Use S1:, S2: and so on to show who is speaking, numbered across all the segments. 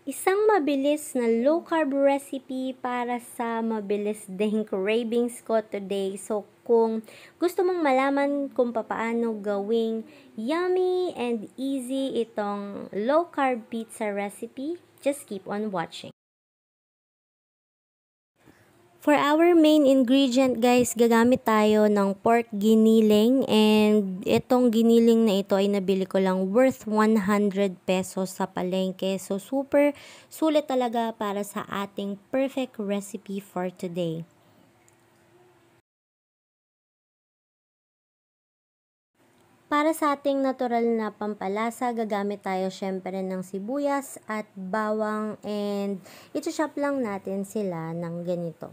S1: Isang mabilis na low-carb recipe para sa mabilis ding cravings ko today. So, kung gusto mong malaman kung paano gawing yummy and easy itong low-carb pizza recipe, just keep on watching. For our main ingredient guys, gagamit tayo ng pork giniling, and itong giniling na ito ay nabili ko lang worth 100 pesos sa palengke. So super sulit talaga para sa ating perfect recipe for today. Para sa ating natural na pampalasa, gagamit tayo syempre ng sibuyas at bawang, and i-chop lang natin sila ng ganito.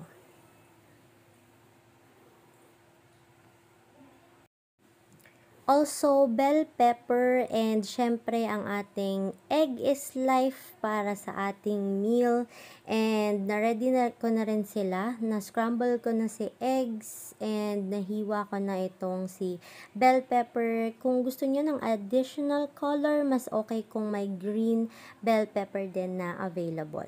S1: Also, bell pepper, and syempre ang ating egg is life para sa ating meal. And na-ready na ko na rin sila. Na-scramble ko na si eggs and nahiwa ko na itong si bell pepper. Kung gusto niyo ng additional color, mas okay kung may green bell pepper din na available.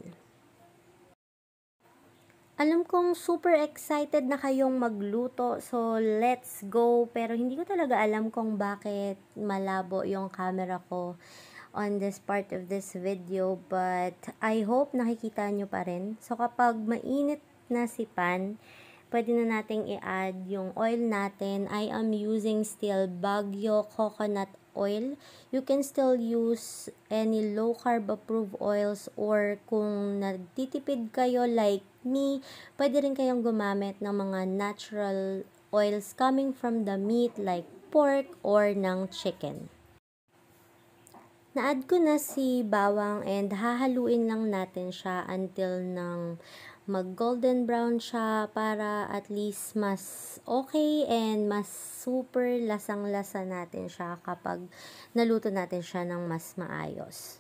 S1: Alam kong super excited na kayong magluto, so let's go. Pero hindi ko talaga alam kung bakit malabo yung camera ko on this part of this video, but I hope nakikita nyo pa rin. So kapag mainit na si pan, pwede na nating i-add yung oil natin. I am using still Baguio coconut oil. You can still use any low carb approved oils, or kung nagtitipid kayo like me, pwede rin kayong gumamit ng mga natural oils coming from the meat like pork or ng chicken. Na-add ko na si bawang, and hahaluin lang natin siya until nang mag-golden brown siya para at least mas okay and mas super lasang-lasa natin siya kapag naluto natin siya ng mas maayos.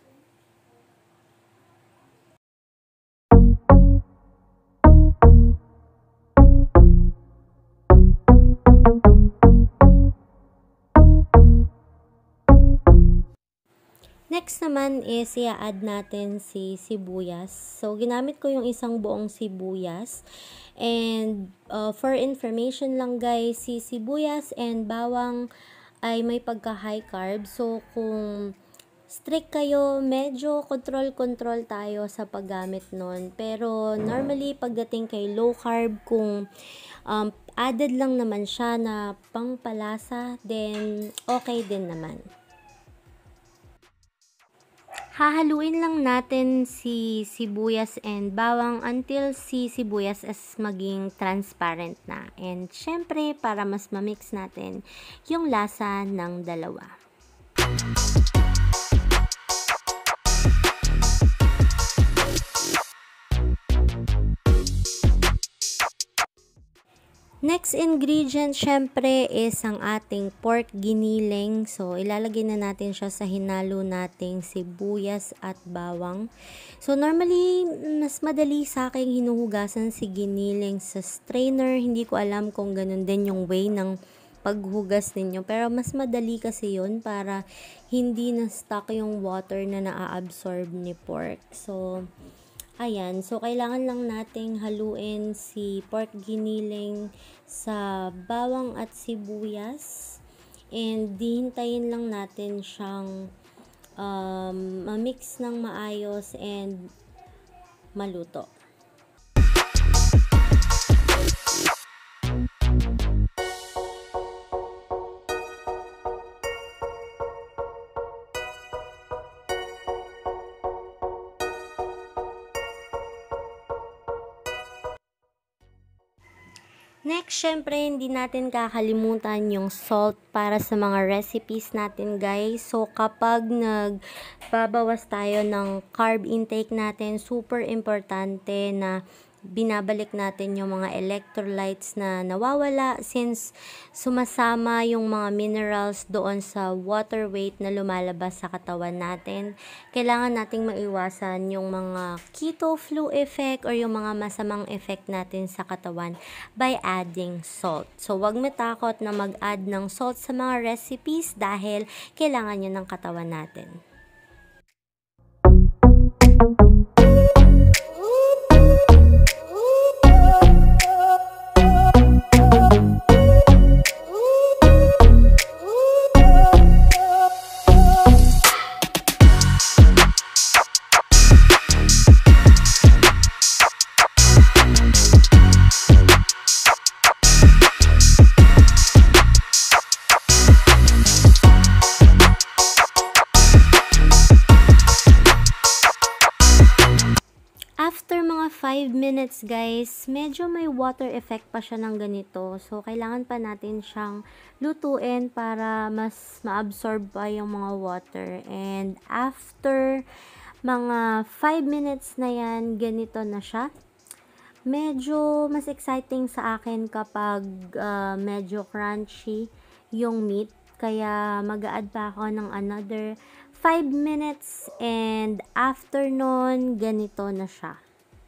S1: Next naman is i-add natin si sibuyas. So, ginamit ko yung isang buong sibuyas. And for information lang guys, si sibuyas and bawang ay may pagka-high carb. So, kung strict kayo, medyo control tayo sa paggamit nun. Pero normally, pagdating kay low carb, kung added lang naman siya na pangpalasa, then okay din naman. Hahaluin lang natin si sibuyas and bawang until si sibuyas is maging transparent na. And syempre, para mas ma-mix natin yung lasa ng dalawa. Next ingredient, syempre, is ang ating pork giniling. So, ilalagay na natin siya sa hinalo nating sibuyas at bawang. So, normally, mas madali sa akin hinuhugasan si giniling sa strainer. Hindi ko alam kung ganun din yung way ng paghugas ninyo. Pero, mas madali kasi yun para hindi na stuck yung water na naa-absorb ni pork. So, ayan, so kailangan lang nating haluin si pork giniling sa bawang at sibuyas, and dihintayin lang natin siyang ma-mix ng maayos and maluto. Next, syempre, hindi natin kakalimutan yung salt para sa mga recipes natin, guys. So, kapag nagbabawas tayo ng carb intake natin, super importante na binabalik natin yung mga electrolytes na nawawala, since sumasama yung mga minerals doon sa water weight na lumalabas sa katawan natin. Kailangan nating maiwasan yung mga keto flu effect or yung mga masamang effect natin sa katawan by adding salt. So, wag matakot na mag-add ng salt sa mga recipes dahil kailangan yun ng katawan natin. 5 minutes guys, medyo may water effect pa siya ng ganito. So, kailangan pa natin siyang lutuin para mas ma-absorb pa yung mga water. And after mga 5 minutes na yan, ganito na siya. Medyo mas exciting sa akin kapag medyo crunchy yung meat. Kaya mag-a-add pa ako ng another 5 minutes and after nun, ganito na siya.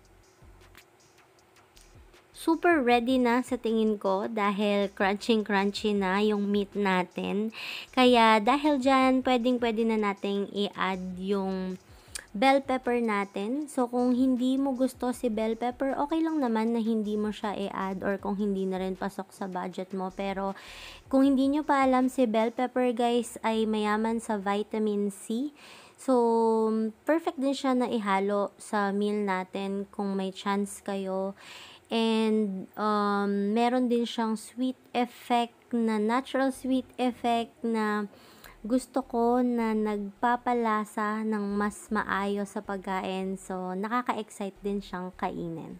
S1: Super ready na sa tingin ko dahil crunchy na yung meat natin. Kaya dahil dyan, pwede na nating i-add yung bell pepper natin. So, kung hindi mo gusto si bell pepper, okay lang naman na hindi mo siya i-add or kung hindi na rin pasok sa budget mo. Pero, kung hindi nyo pa alam, si bell pepper guys ay mayaman sa vitamin C. So, perfect din siya na ihalo sa meal natin kung may chance kayo. And, meron din siyang sweet effect na natural sweet effect na gusto ko na nagpapalasa ng mas maayos sa pagkain. So, nakaka-excite din siyang kainin.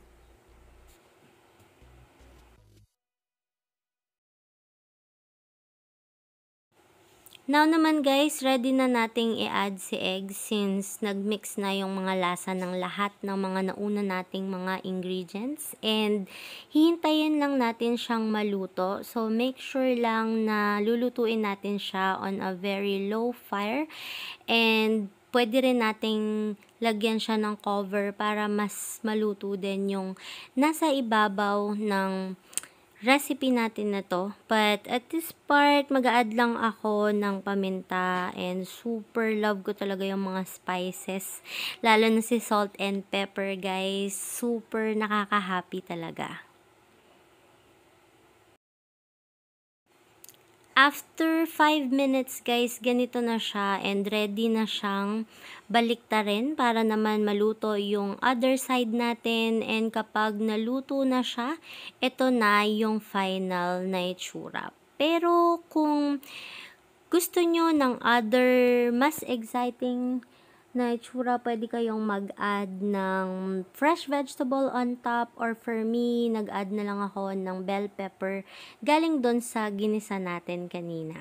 S1: Now naman guys, ready na nating i-add si egg since nag-mix na yung mga lasa ng lahat ng mga nauna nating mga ingredients. And hihintayin lang natin siyang maluto. So make sure lang na lulutuin natin siya on a very low fire. And pwede rin nating lagyan siya ng cover para mas maluto din yung nasa ibabaw ng recipe natin na to. But at this part, mag-a-add lang ako ng paminta and super love ko talaga yung mga spices. Lalo na si salt and pepper guys. Super nakaka-happy talaga. After 5 minutes guys, ganito na siya and ready na siyang baliktarin para naman maluto yung other side natin. And kapag naluto na siya, ito na yung final na itsura. Pero kung gusto nyo ng other mas exciting na itsura, pwede kayong mag-add ng fresh vegetable on top or for me, nag-add na lang ako ng bell pepper galing doon sa ginisa natin kanina.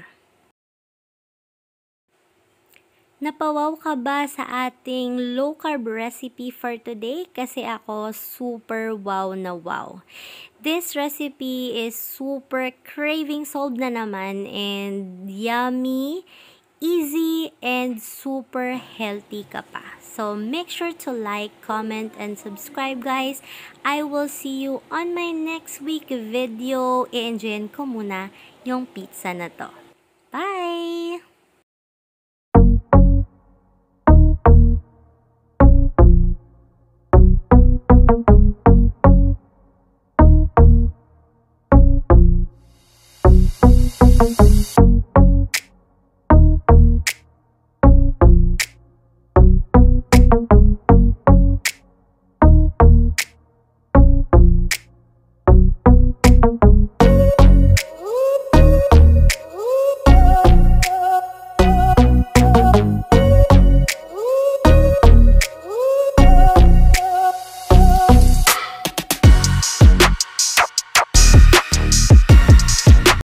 S1: Napawaw ka ba sa ating low carb recipe for today? Kasi ako super wow na wow. This recipe is super craving solved na naman and yummy, easy, and super healthy ka pa. So make sure to like, comment, and subscribe guys. I will see you on my next week video. I-enjoyin ko muna yung pizza na to. Bye!